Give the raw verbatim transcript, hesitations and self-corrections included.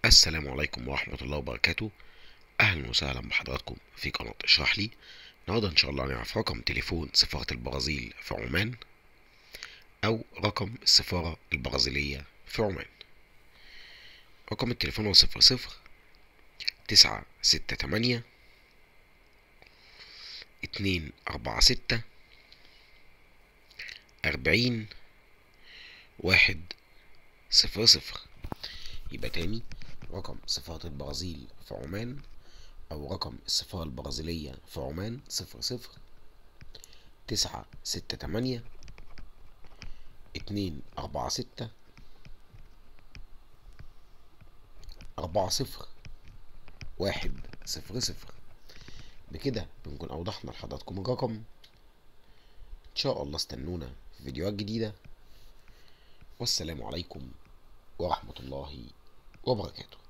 السلام عليكم ورحمة الله وبركاته. أهلا وسهلا بحضراتكم في قناة اشرح لي. النهاردة إن شاء الله هنعرف رقم تليفون سفارة البرازيل في عمان أو رقم السفارة البرازيلية في عمان. رقم التليفون هو صفر صفر تسعة ستة تمانية اتنين أربعة ستة أربعين واحد صفر صفر. يبقى تاني، رقم سفارة البرازيل في عمان أو رقم السفارة البرازيلية في عمان صفر صفر تسعة ستة تمانية اتنين أربعة ستة أربعة صفر واحد صفر صفر. بكده بنكون أوضحنا لحضراتكم الرقم. إن شاء الله استنونا في فيديوهات جديدة، والسلام عليكم ورحمة الله وبركاته.